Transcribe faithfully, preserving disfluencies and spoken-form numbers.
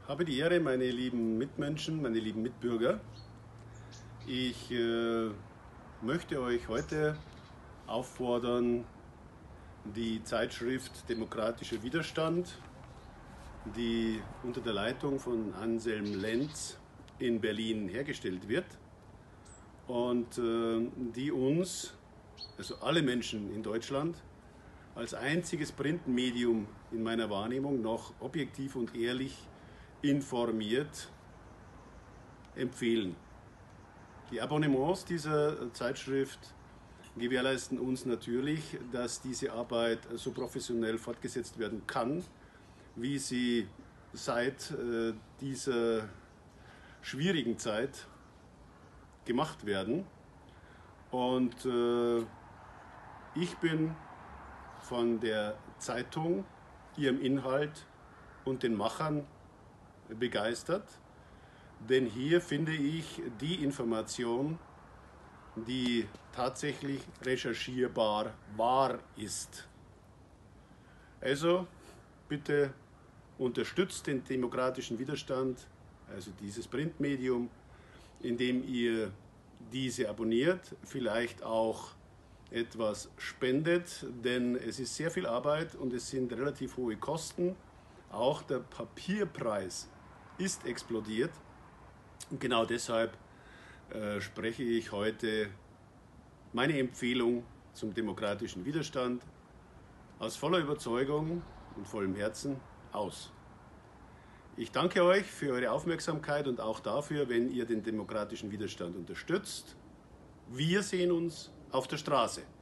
habe die Ehre, meine lieben Mitmenschen, meine lieben Mitbürger, ich äh, möchte euch heute auffordern, die Zeitschrift Demokratischer Widerstand, die unter der Leitung von Anselm Lenz in Berlin hergestellt wird und äh, die uns, also alle Menschen in Deutschland, als einziges Printmedium in meiner Wahrnehmung noch objektiv und ehrlich informiert empfehlen. Die Abonnements dieser Zeitschrift gewährleisten uns natürlich, dass diese Arbeit so professionell fortgesetzt werden kann, wie sie seit äh, dieser schwierigen Zeit gemacht werden. Und äh, ich bin von der Zeitung, ihrem Inhalt und den Machern begeistert, denn hier finde ich die Information, die tatsächlich recherchierbar wahr ist. Also bitte unterstützt den demokratischen Widerstand, also dieses Printmedium, indem ihr diese abonniert, vielleicht auch etwas spendet, denn es ist sehr viel Arbeit und es sind relativ hohe Kosten. Auch der Papierpreis ist explodiert und genau deshalb äh, spreche ich heute meine Empfehlung zum demokratischen Widerstand aus voller Überzeugung und vollem Herzen aus. Ich danke euch für eure Aufmerksamkeit und auch dafür, wenn ihr den demokratischen Widerstand unterstützt. Wir sehen uns auf der Straße.